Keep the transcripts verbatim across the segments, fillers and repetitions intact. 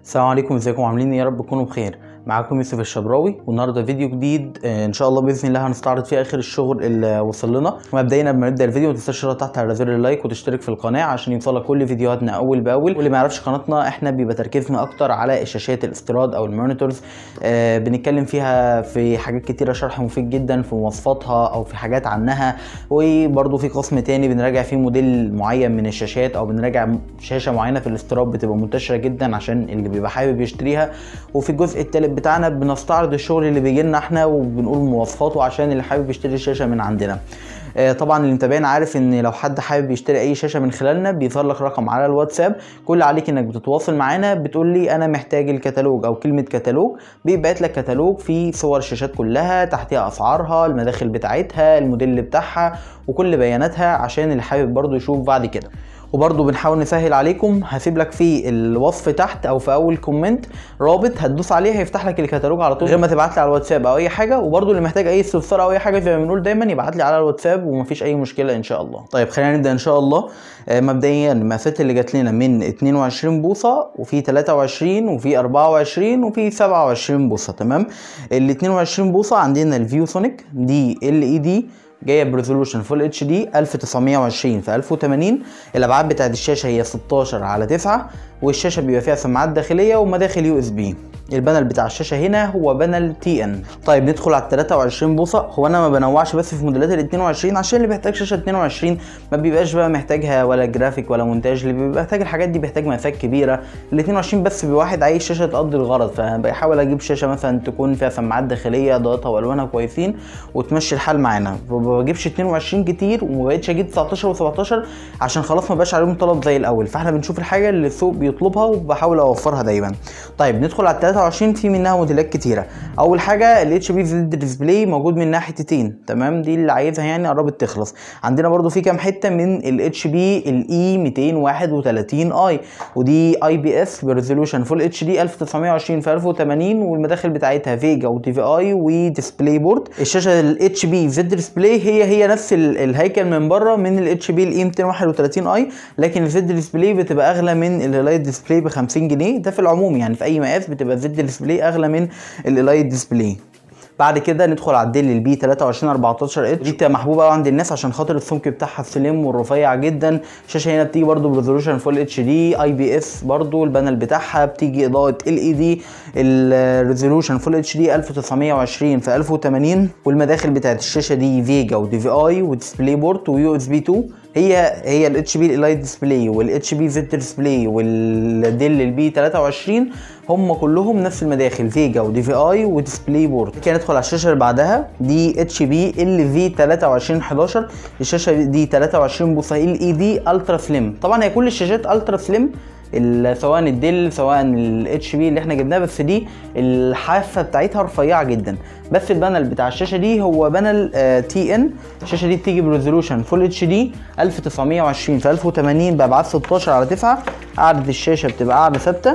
السلام عليكم، ازيكم عاملين ايه؟ يا رب تكونوا بخير. معاكم يوسف الشبراوي، والنهارده فيديو جديد ان شاء الله باذن الله هنستعرض فيه اخر الشغل اللي وصل لنا. ومبدئيا قبل ما نبدا الفيديو ما تنساش تضغط تحت على زر اللايك وتشترك في القناه عشان يوصلك كل فيديوهاتنا اول باول. واللي ما يعرفش قناتنا، احنا بيبقى تركيزنا اكتر على الشاشات الاستيراد او المونيتورز. آه بنتكلم فيها في حاجات كتيره، شرح مفيد جدا في مواصفاتها او في حاجات عنها. وبرده في قسم تاني بنراجع فيه موديل معين من الشاشات، او بنراجع شاشه معينه في الاستيراد بتبقى منتشره جدا عشان اللي بيبقى حابب يشتريها. وفي الجزء الثالث بتاعنا بنستعرض الشغل اللي بيجي لنا احنا وبنقول مواصفاته عشان اللي حابب يشتري الشاشه من عندنا. آه طبعا اللي متابعنا عارف ان لو حد حابب يشتري اي شاشه من خلالنا بيظهر لك رقم على الواتساب. كل اللي عليك انك بتتواصل معانا، بتقول لي انا محتاج الكتالوج او كلمه كتالوج، بيبعت لك كتالوج فيه صور الشاشات كلها، تحتها اسعارها، المداخل بتاعتها، الموديل بتاعها، وكل بياناتها عشان اللي حابب برضو يشوف بعد كده. وبرضو بنحاول نسهل عليكم، هسيب لك في الوصف تحت او في اول كومنت رابط هتدوس عليه هيفتح لك الكتالوج على طول غير ما تبعت لي على الواتساب او اي حاجه. وبرضو اللي محتاج اي استفسار او اي حاجه زي ما بنقول دايما يبعت لي على الواتساب ومفيش اي مشكله ان شاء الله. طيب خلينا نبدا ان شاء الله. آه مبدئيا المقاسات اللي جات لنا من اتنين وعشرين بوصه، وفي تلاتة وعشرين، وفي اربعة وعشرين، وفي سبعة وعشرين بوصه. تمام. ال اتنين وعشرين بوصه عندنا الفيو سونيك دي ال اي دي، جايه بريزولوشن فول اتش دي الف وتسعمية وعشرين في الف وتمانين. الابعاد بتاعت الشاشه هي ستاشر على تسعة، والشاشه بيبقى فيها سماعات داخليه ومداخل يو اس بي. البانل بتاع الشاشه هنا هو بانل تي ان. طيب ندخل على تلاتة وعشرين بوصه. هو انا ما بنوعش بس في موديلات ال اتنين وعشرين عشان اللي بيحتاج شاشه اتنين وعشرين ما بيبقاش بقى محتاجها ولا جرافيك ولا مونتاج. اللي بيبقى محتاج الحاجات دي بيحتاج مقاسات كبيره. ال اتنين وعشرين بس بواحد عايز شاشه تقضي الغرض، فبحاول اجيب شاشه مثلا تكون فيها سماعات داخليه ضغطها والوانها كويسين وتمشي الحال معانا. ما بجيبش اتنين وعشرين كتير، وما بقتش اجيب تسعتاشر وسبعتاشر عشان خلاص ما بقاش عليهم طلب زي الاول. فاحنا بنشوف الحاجه اللي السوق بيطلبها وبحاول اوفرها دايما. طيب ندخل على تلاتة وعشرين، في منها موديلات كتيره. اول حاجه ال اتش بي زد ديسبلاي موجود منها حتتين. تمام، دي اللي عايزها يعني قربت تخلص. عندنا برده في كام حته من ال اتش بي الاي ميتين وواحد وتلاتين اي، ودي اي بي اس بريزولوشن فول اتش دي الف وتسعمية وعشرين في الف وتمانين، والمداخل بتاعتها فيجا ودي في اي وديسبلاي بورد. الشاشه ال اتش بي زد ديسبلاي هي هي نفس الهيكل من بره من ال اتش بي الاي ميتين وواحد وتلاتين اي، لكن الزد ديسبلاي بتبقى اغلى من الالايت ديسبلاي ب خمسين جنيه. ده في العموم يعني في اي مقاس بتبقى الزد ديسبلاي اغلى من الالايت ديسبلاي. بعد كده ندخل على الديل البي تلاتة وعشرين اربعتاشر اتش. دي بتبقى محبوبه قوي عند الناس عشان خاطر السمك بتاعها سليم والرفيع جدا. الشاشه هنا بتيجي برده بريزولوشن فول اتش دي اي بي اس، برده البانل بتاعها بتيجي اضاءه ال اي دي، الريزولوشن فول اتش دي الف وتسعمية وعشرين في الف وتمانين، والمداخل بتاعت الشاشه دي فيجا ودي في اي وديسبلاي بورد ويو اس بي اتنين. هي هي ال اتش بي الالايت ديسبلاي وال اتش بي زد ديسبلاي والديل البي تلاتة وعشرين هم كلهم نفس المداخل، فيجا ودي في اي وديسبلاي بورد. كده ندخل على الشاشه اللي بعدها، دي اتش بي ال في تلاتة وعشرين حداشر. الشاشه دي تلاتة وعشرين بوصه ال اي دي الترا سليم. طبعا هي كل الشاشات الترا سليم، سواء الديل سواء الاتش بي اللي احنا جبناها، بس دي الحافه بتاعتها رفيعه جدا. بس البانل بتاع الشاشه دي هو بانل آه تي ان. الشاشه دي بتيجي بريزولوشن فول اتش دي الف وتسعمية وعشرين في الف وتمانين بابعاد ستاشر على تسعة. قاعده الشاشه بتبقى قاعده ثابته.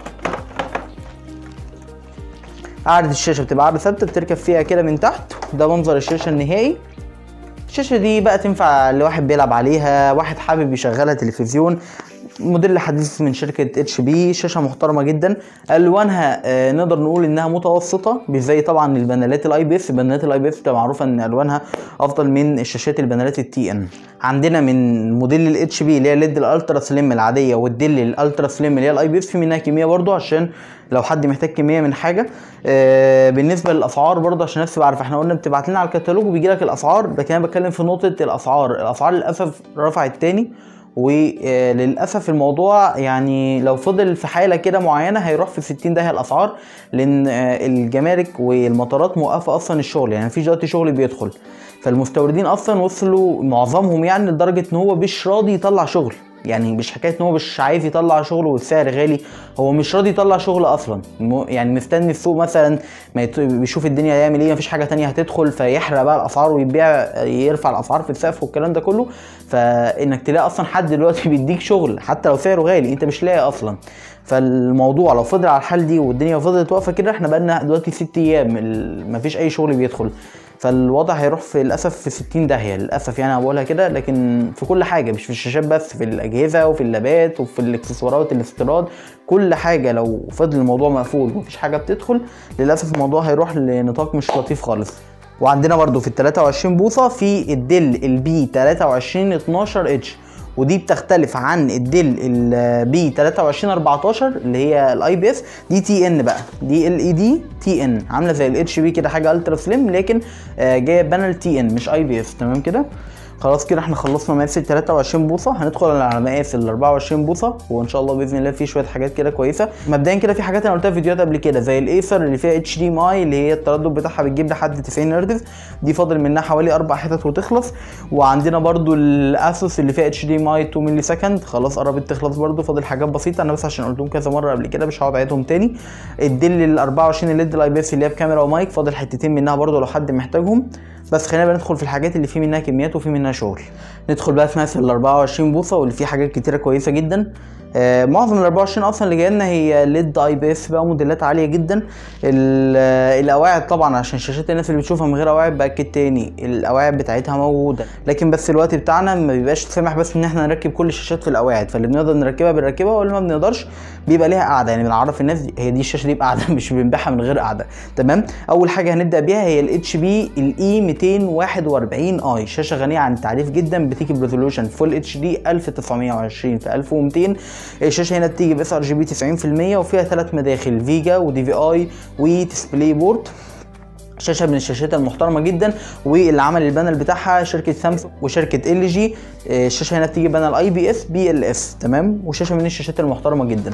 قاعده الشاشه بتبقى قاعده ثابته بتركب فيها كده من تحت. ده منظر الشاشه النهائي. الشاشه دي بقى تنفع لواحد بيلعب عليها، واحد حابب يشغلها تلفزيون. موديل حديث من شركه اتش بي، شاشه محترمه جدا. الوانها آه نقدر نقول انها متوسطه، مش زي طبعا البانلات الاي بي اس. البانلات الاي بي اس بتبقى معروفه ان الوانها افضل من الشاشات البانلات التي ان. عندنا من موديل الاتش بي اللي هي ليد الالترا سليم العاديه، والديل الالترا سليم اللي هي الاي بي اس، في منها كميه برده عشان لو حد محتاج كميه من حاجه. آه بالنسبه للاسعار برده عشان الناس تبقى عارفه، احنا قلنا بتبعت لنا على الكتالوج وبيجي لك الاسعار، لكن انا بتكلم في نقطه الاسعار. الاسعار للاسف رفعت تاني، وللاسف الموضوع يعني لو فضل في حاله كده معينه هيروح في ستين داهيه الاسعار، لان الجمارك والمطارات موقفه اصلا الشغل. يعني مفيش دلوقتي شغل بيدخل، فالمستوردين اصلا وصلوا معظمهم يعني لدرجه ان هو مش راضي يطلع شغل. يعني مش حكايه ان هو مش عايز يطلع شغل والسعر غالي، هو مش راضي يطلع شغل اصلا. يعني مستني السوق مثلا ما بيشوف الدنيا هيعمل ايه، مفيش حاجه تانية هتدخل فيحرق بقى الاسعار ويبيع يرفع الاسعار في السقف والكلام ده كله. فانك تلاقي اصلا حد دلوقتي بيديك شغل حتى لو سعره غالي انت مش لاقي اصلا. فالموضوع لو فضل على الحال دي والدنيا فضلت واقفه كده، احنا بقالنا دلوقتي ست ايام مفيش اي شغل بيدخل. فالوضع هيروح في للاسف في ستين داهيه للاسف، يعني انا بقولها كده، لكن في كل حاجه مش في الشاشات بس، في الاجهزه وفي اللابات وفي الاكسسوارات الاستيراد، كل حاجه لو فضل الموضوع مقفول ومفيش حاجه بتدخل للاسف الموضوع هيروح لنطاق مش لطيف خالص. وعندنا برضو في ال تلاتة وعشرين بوصه في الديل البي تلاتة وعشرين اتناشر اتش، ودي بتختلف عن الديل البي تلاتة وعشرين اربعتاشر اللي هي الاي بي اس، دي تي ان بقى، دي ال اي دي تي ان، عامله زي الاتش بي كده، حاجه الترا سليم لكن جايه بانل تي ان مش اي بي اس. تمام كده خلاص كده احنا خلصنا مقاس ال تلاتة وعشرين بوصه، هندخل على مقاس ال اربعة وعشرين بوصه، وان شاء الله باذن الله في شويه حاجات كده كويسه. مبدئيا كده في حاجات انا قلتها في فيديوهات قبل كده زي الايسر اللي فيها اتش دي ام اي اللي هي التردد بتاعها بتجيب لحد تسعين هرتز، دي فاضل منها حوالي اربع حتت وتخلص. وعندنا برده الاسوس اللي فيها اتش دي ام اي اتنين مللي سكند، خلاص قربت تخلص برده، فاضل حاجات بسيطه انا بس عشان قلتهم كذا مره قبل كده مش هقعد اعيدهم تاني. الديل ال اربعة وعشرين الليد الاي بي اس اللي هي بكاميرا ومايك، فاضل حتتين منها برده لو حد محتاجهم. بس خلينا بقى ندخل في الحاجات اللي فيه منها كميات وفيه منها شغل. ندخل بقى في مقاس ال اربعة وعشرين بوصه واللي فيه حاجات كتيره كويسه جدا. آه معظم ال اربعة وعشرين اصلا اللي جايه لنا هي ليد اي بي اس بقى، موديلات عاليه جدا. القواعد طبعا عشان شاشات الناس اللي بتشوفها من غير قواعد باكد تاني القواعد بتاعتها موجوده، لكن بس الوقت بتاعنا ما بيبقاش سامح بس ان احنا نركب كل الشاشات في القواعد، فاللي بنقدر نركبها بنركبها واللي ما بنقدرش بيبقى ليها قاعده، يعني بنعرف الناس دي هي دي الشاشه دي بقاعده مش بنبيعها من غير قاعده. تمام. اول حاجه هنبدا بيها هي الاتش بي الاي ميتين وواحد واربعين اي، شاشه غنيه عن التعريف جدا، بتيجي بريزولوشن فول اتش دي الف وتسعمية وعشرين في الف ومتين. الشاشه هنا بتيجي باس ار جي بي تسعين في المية وفيها ثلاث مداخل فيجا ودي في اي وديسبلاي بورد. شاشه من الشاشات المحترمه جدا، واللي عمل البانل بتاعها شركه سامسونج وشركه ال جي. الشاشه هنا بتيجي بانل اي بي اس بي ال اس. تمام. وشاشه من الشاشات المحترمه جدا.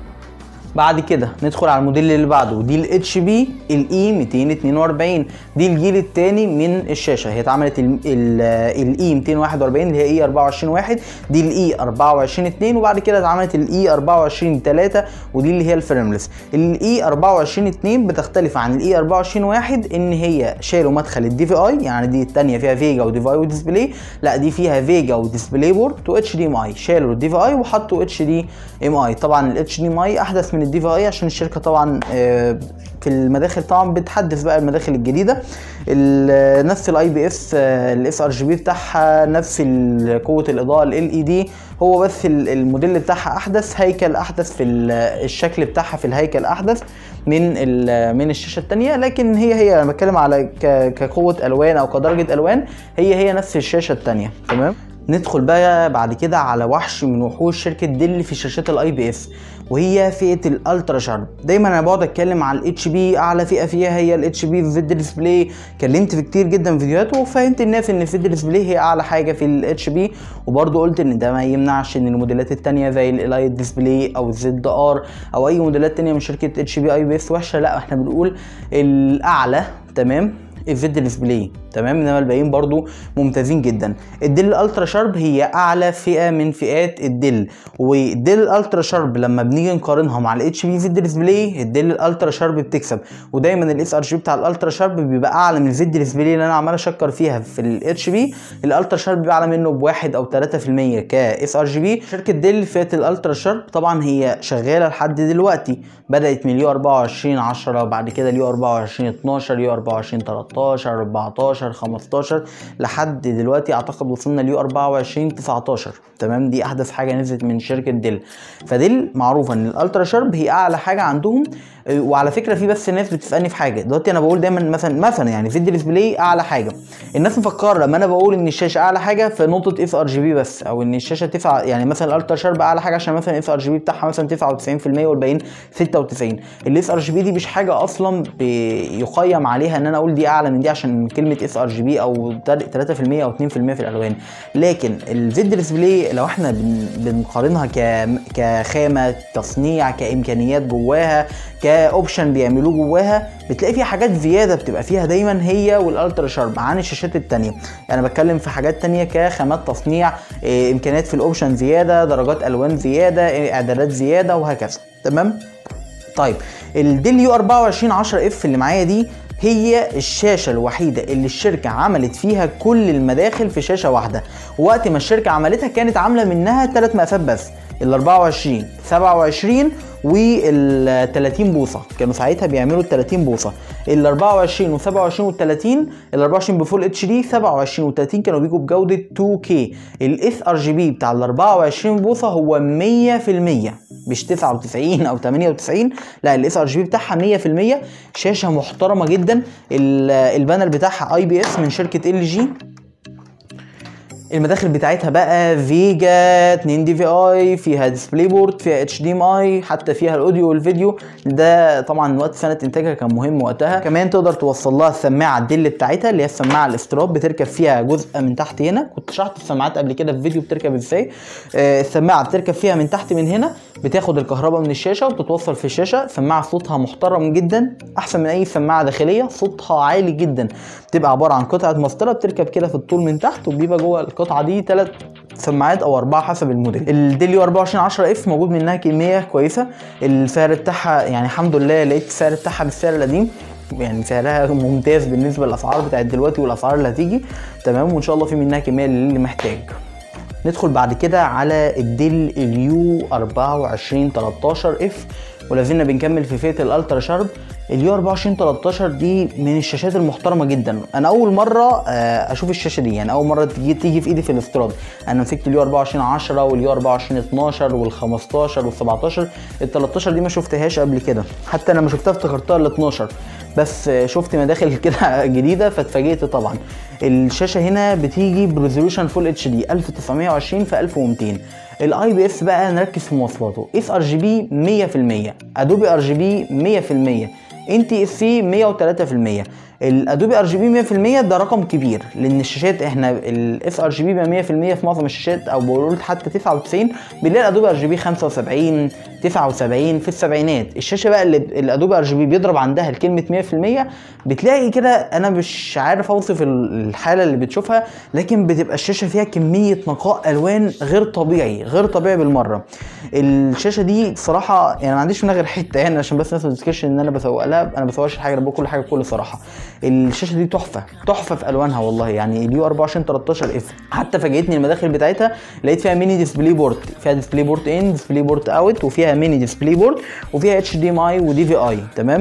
بعد كده ندخل على الموديل اللي بعده، ودي الاتش بي الاي ميتين اتنين واربعين، دي الجيل الثاني من الشاشه. هي اتعملت الاي ميتين وواحد واربعين اللي هي اي اربعة وعشرين واحد، دي الاي اربعة وعشرين اتنين، وبعد كده اتعملت الاي اربعة وعشرين تلاتة ودي اللي هي الفريملس. الاي اربعة وعشرين اتنين بتختلف عن الاي اربعة وعشرين واحد ان هي شالوا مدخل الدي في اي، يعني دي الثانيه فيها فيجا ودي في اي وديسبلاي، لا دي فيها فيجا وديسبلاي بورد واتش دي ام اي، شالوا الدي في اي وحطوا اتش دي ام اي. طبعا الاتش دي ام اي احدث من الدي في اي عشان الشركه طبعا في المداخل طبعا بتحدث بقى المداخل الجديده. نفس الاي بي اس الاس ار جي بي بتاعها، نفس قوه الاضاءه ال اي دي، هو بس الموديل بتاعها احدث، هيكل احدث في الشكل بتاعها، في الهيكل احدث من من الشاشه الثانيه، لكن هي هي انا بتكلم على كقوه الوان او كدرجه الوان، هي هي نفس الشاشه الثانيه. تمام. ندخل بقى بعد كده على وحش من وحوش شركه ديل في شاشات الاي بي اس، وهي فئه الالترا شارب. دايما انا بقعد اتكلم على الاتش بي، اعلى فئه فيها هي الاتش بي فيد ديسبلاي، اتكلمت في كتير جدا في فيديوهات وفهمت الناس ان الفيد ديسبلاي هي اعلى حاجه في الاتش بي، وبرده قلت ان ده ما يمنعش ان الموديلات الثانيه زي الالايت ديسبلاي او الزد ار او اي موديلات ثانيه من شركه اتش بي اي بي اس وحشه، لا احنا بنقول الاعلى. تمام. الفيد ديسبلاي. تمام. انما الباقيين برضو ممتازين جدا. الديل الالترا شارب هي اعلى فئه من فئات الديل، والديل الالترا شارب لما بنيجي نقارنها مع الاتش بي فيد ديسبلاي الديل الالترا شارب بتكسب، ودايما الاس ار جي بتاع الالترا شارب بيبقى اعلى من الفيد ديسبلاي اللي انا عمال اشكر فيها في الاتش بي. الالترا شارب بيبقى اعلى منه بواحد او تلاتة في المية كاس ار جي بي. شركه ديل فئه الالترا شارب طبعا هي شغاله لحد دلوقتي، بدات من اليو اربعة وعشرين عشرة وبعد كده اليو اربعة وعشرين اتناشر، اليو اربعة وعشرين تلتاشر اربعتاشر خمستاشر، لحد دلوقتي اعتقد وصلنا اليو اربعة وعشرين تسعتاشر. تمام. دي احدث حاجه نزلت من شركه ديل. فديل معروفه ان الالترا شارب هي اعلى حاجه عندهم. وعلى فكره في بس الناس بتسالني في حاجه دلوقتي، انا بقول دايما مثلا مثلا يعني فيد ديسبلاي اعلى حاجه، الناس مفكره لما انا بقول ان الشاشه اعلى حاجه في نقطه اف ار جي بي بس، او ان الشاشه تسعة، يعني مثلا الالترا شارب اعلى حاجه عشان مثلا اف ار جي بي بتاعها مثلا تسعة وتسعين في المية والباقيين ستة وتسعين. الاس ار جي بي دي مش حاجه اصلا بيقيم عليها ان انا اقول دي اعلى من دي عشان كلمه اس ار جي بي او تلاتة في المية او اتنين في المية في الالوان، لكن الفيد ديسبلاي لو احنا بنقارنها ك كخامه تصنيع كامكانيات جواها كاوبشن بيعملوه جواها، بتلاقي فيها حاجات زياده بتبقى فيها دايما هي والالترا شارب عن الشاشات الثانيه. يعني بتكلم في حاجات ثانيه كخامات تصنيع، إيه امكانيات في الاوبشن زياده، درجات الوان زياده، إيه اعدادات زياده وهكذا. تمام. طيب الديل يو اربعة وعشرين عشرة اف اللي معايا دي هي الشاشه الوحيده اللي الشركه عملت فيها كل المداخل في شاشه واحده، وقت ما الشركه عملتها كانت عامله منها ثلاث مقاسات بس، ال أربعة وعشرين سبعة وعشرين وال تلاتين بوصه، كانوا ساعتها بيعملوا ال تلاتين بوصه. ال أربعة وعشرين و سبعة وعشرين وال تلاتين، ال أربعة وعشرين بفول اتش دي، سبعة وعشرين و تلاتين كانوا بيجوا بجوده اتنين كيه. الاس ار جي بي بتاع ال أربعة وعشرين بوصه هو مية في المية، مش تسعة وتسعين او تمانية وتسعين، لا الاس ار جي بي بتاعها مية في المية. شاشه محترمه جدا. البانل بتاعها اي بي اس من شركه ال جي. المداخل بتاعتها بقى فيجا اتنين دي في اي، فيها ديسبلاي بورد، فيها اتش دي ام اي، حتى فيها الاوديو والفيديو. ده طبعا وقت سنه انتاجها كان مهم وقتها. كمان تقدر توصل لها السماعه الدل بتاعتها اللي هي السماعه الاستراب، بتركب فيها جزء من تحت هنا. كنت شرحت السماعات قبل كده في فيديو بتركب ازاي. آه السماعه بتركب فيها من تحت من هنا، بتاخد الكهرباء من الشاشه وبتتوصل في الشاشه. سماعه صوتها محترم جدا، احسن من اي سماعه داخليه، صوتها عالي جدا. بتبقى عباره عن قطعه مسطره بتركب كده في الطول من تحت، وبيبقى جوه القطعه دي ثلاث سماعات او اربعه حسب الموديل. الديليو أربعة وعشرين عشرة اف موجود منها كميه كويسه. السعر بتاعها يعني الحمد لله لقيت السعر بتاعها بالسعر القديم، يعني سعرها ممتاز بالنسبه للاسعار بتاعت دلوقتي والاسعار اللي هتيجي. تمام، وان شاء الله في منها كميه للي محتاج. ندخل بعد كده على الديل اليو أربعة وعشرين تلتاشر اف، ولازلنا بنكمل في فئه الالترا شارب. اليو أربعة وعشرين تلتاشر دي من الشاشات المحترمه جدا. انا اول مره اشوف الشاشه دي، يعني اول مره تيجي تيجي في ايدي في الاستيراد. انا مسكت اليو أربعة وعشرين عشرة واليو أربعة وعشرين اتناشر والخمستاشر والسبعتاشر. ال تلتاشر دي ما شفتهاش قبل كده، حتى انا ما شفتها افتكرتها ال اتناشر، بس شفت مداخل كده جديده فاتفاجئت طبعا. الشاشه هنا بتيجي بريزولوشن فول اتش دي ألف وتسعمية وعشرين في ألف ومتين. الاي بي اس بقى نركز في مواصفاته. اس ار جي بي مية في المية، ادوبي ار جي بي مية في المية، ان تي اس سي مية وتلاتة في المية. الادوبي ار جي بي مية في المية ده رقم كبير، لان الشاشات احنا الاس ار جي بي مية في المية في معظم الشاشات، او بقول حتى تسعة وتسعين بنلاقي الادوبي ار جي بي خمسة وسبعين تسعة وسبعين في السبعينات. الشاشه بقى اللي الادوبي ار جي بي بيضرب عندها الكلمه مية في المية، بتلاقي كده انا مش عارف اوصف الحاله اللي بتشوفها، لكن بتبقى الشاشه فيها كميه نقاء الوان غير طبيعي، غير طبيعي بالمره. الشاشه دي صراحه يعني ما عنديش منها غير حته يعني، عشان بس الناس ما تفتكرش ان انا بسوق لها، انا بسوقش حاجه، انا بقول كل حاجه بكل صراحه. الشاشه دي تحفه تحفه في الوانها والله. يعني اليو أربعة وعشرين تلتاشر اف حتى فاجئتني المداخل بتاعتها، لقيت فيها ميني ديسبلاي بورد، فيها ديسبلاي بورد ان، ديسبلاي بورد اوت، وفيها ميني ديسبلاي بورد، وفيها اتش دي ام اي ودي في اي. تمام.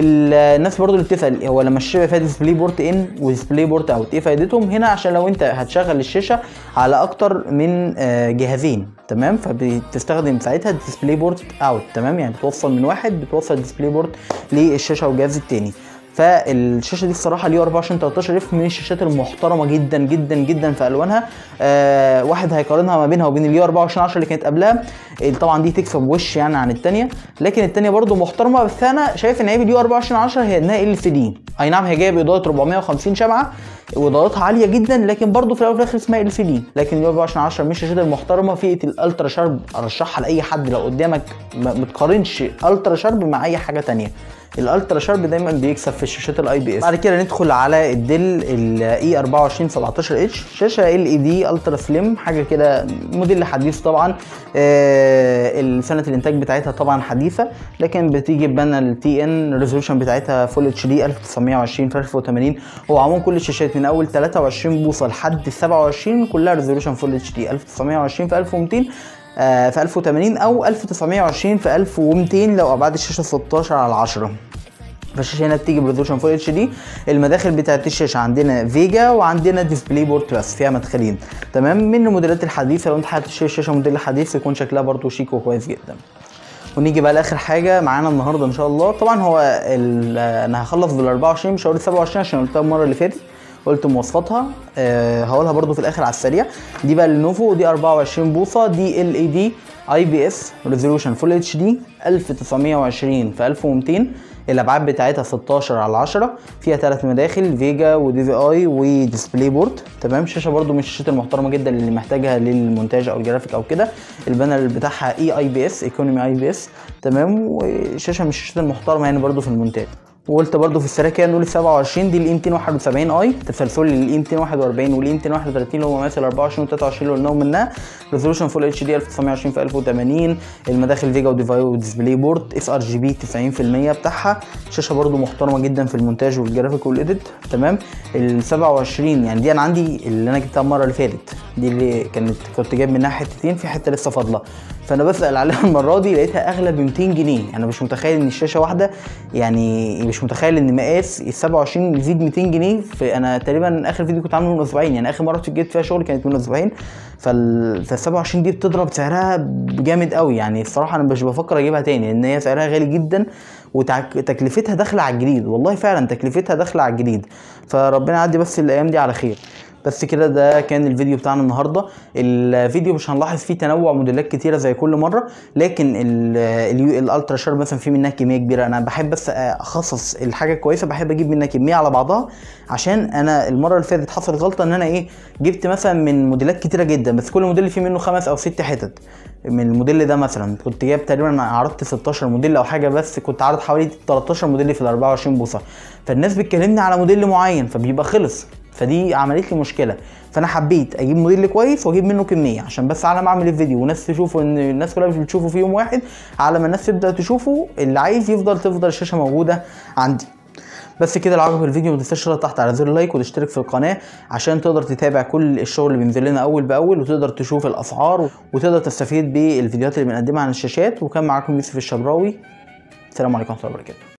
الناس برضو اللي بتسال هو لما الشاشه فيها ديسبلاي بورد ان وديسبلاي بورد اوت ايه فائدتهم؟ هنا عشان لو انت هتشغل الشاشه على اكتر من جهازين، تمام، فبتستخدم ساعتها ديسبلاي بورد اوت. تمام، يعني بتوصل من واحد بتوصل ديسبلاي بورد للشاشه والجهاز التاني. فالشاشه دي الصراحه اليو أربعة وعشرين تلتاشر اف من الشاشات المحترمه جدا جدا جدا في الوانها. آه واحد هيقارنها ما بينها وبين اليو أربعة وعشرين عشرة اللي كانت قبلها، طبعا دي تكسب وش يعني عن الثانيه، لكن الثانيه برده محترمه. بس انا شايف ان عيب اليو أربعة وعشرين عشرة هي انها ال سي دي. اي نعم هي جايه باضاءه أربعمية وخمسين شمعه واضاءتها عاليه جدا، لكن برده في الاول وفي الاخر اسمها ال سي دي. لكن اليو أربعة وعشرين عشرة من الشاشات المحترمه. فئه الالترا شارب ارشحها لاي حد لو قدامك، ما تقارنش الترا شارب مع اي حاجه ثانيه. الالترا شارب دايما بيكسب في الشاشات الاي بي اس. بعد كده ندخل على الديل الاي أربعة وعشرين سبعتاشر اتش، شاشه ال اي دي الترا سليم، حاجه كده موديل حديث طبعا. آه سنه الانتاج بتاعتها طبعا حديثه، لكن بتيجي بانل تي ان، الريزولوشن بتاعتها فول اتش دي ألف وتسعمية وعشرين في ألف وتمانين. هو عموما كل الشاشات من اول تلاتة وعشرين بوصه لحد سبعة وعشرين كلها ريزولوشن فول اتش دي ألف وتسعمية وعشرين في ألف ومتين آه في ألف وتمانين، او ألف وتسعمية وعشرين في ألف ومتين لو ابعاد الشاشه ستاشر على عشرة. فالشاشه هنا بتيجي بريزولوشن فول اتش دي. المداخل بتاعت الشاشه عندنا فيجا وعندنا ديسبلاي بورد بس، فيها مدخلين. تمام، من الموديلات الحديثه. لو انت حابب تشتري الشاشه موديل حديث يكون شكلها برده شيك وكويس جدا. ونيجي بقى لاخر حاجه معانا النهارده ان شاء الله. طبعا هو انا هخلص بال أربعة وعشرين مش هقول سبعة وعشرين عشان قلتها المره اللي فاتت، قلت مواصفاتها. أه هقولها برده في الاخر على السريع. دي بقى لينوفو، دي أربعة وعشرين بوصه، دي ال اي دي اي بي اس ريزولوشن فول اتش دي ألف وتسعمية وعشرين في ألف ومتين. الابعاد بتاعتها ستاشر على عشرة، فيها ثلاث مداخل فيجا ودي في اي وديسبلاي بورد. تمام، شاشه برده من الشاشات المحترمه جدا اللي محتاجها للمونتاج او الجرافيك او كده. البانل بتاعها اي اي بي اس ايكونومي اي بي اس. تمام، وشاشه من الشاشات المحترمه يعني برده في المونتاج. وقلت برده في السريع كده نقول ال سبعة وعشرين دي الاي ميتين وواحد وسبعين اي، تسلسل للاي ميتين وواحد وأربعين والاي ميتين وواحد وتلاتين اللي هو مماثل أربعة وعشرين و تلاتة وعشرين اللي قلناهم منها. ريزولوشن فول اتش دي ألف وتسعمية وعشرين في ألف وتمانين. المداخل فيجا وديفاي وديسبلاي بورد، اس ار جي بي تسعين في المية بتاعها. شاشه برده محترمه جدا في المونتاج والجرافيك والايديت. تمام، ال سبعة وعشرين يعني دي انا عندي اللي انا جبتها المره اللي فاتت، دي اللي كانت كنت جايب منها حتتين، في حته لسه فاضله. فانا بسال عليها المره دي لقيتها اغلى ب مئتين جنيه. انا مش متخيل ان الشاشه واحده، يعني مش متخيل ان مقاس ال سبعة وعشرين يزيد مئتين جنيه. في انا تقريبا اخر فيديو كنت عامله من اسبوعين، يعني اخر مره جيت فيها شغل كانت من اسبوعين. فال فال سبعة وعشرين دي بتضرب سعرها جامد قوي. يعني الصراحه انا مش بفكر اجيبها تاني لان هي سعرها غالي جدا وتكلفتها داخله على الجديد. والله فعلا تكلفتها داخله على الجديد. فربنا يعدي بس الايام دي على خير. بس كده ده كان الفيديو بتاعنا النهارده. الفيديو مش هنلاحظ فيه تنوع موديلات كتيره زي كل مره، لكن الالترا شارب مثلا في منها كميه كبيره. انا بحب بس اخصص الحاجه كويسه، بحب اجيب منها كميه على بعضها، عشان انا المره اللي فاتت حصلت غلطه ان انا ايه جبت مثلا من موديلات كتيره جدا بس كل موديل فيه منه خمس او ست حتت. من الموديل ده مثلا كنت جايب تقريبا عرضت ستاشر موديل او حاجه، بس كنت عارض حوالي تلتاشر موديل في ال اربعة وعشرين بوصه. فالناس بتكلمني على موديل معين فبيبقى خلص، فدي عملت لي مشكله. فانا حبيت اجيب موديل كويس واجيب منه كميه عشان بس على ما اعمل الفيديو وناس تشوفه، ان الناس كلها مش بتشوفه في يوم واحد، على ما الناس تبدا تشوفه اللي عايز يفضل تفضل الشاشه موجوده عندي. بس كده لو عجبك الفيديو ما تنساش تضغط تحت على زر اللايك وتشترك في القناه عشان تقدر تتابع كل الشغل اللي بينزل لنا اول باول، وتقدر تشوف الاسعار وتقدر تستفيد بالفيديوهات اللي بنقدمها عن الشاشات. وكان معاكم يوسف الشبراوي. السلام عليكم ورحمه الله وبركاته.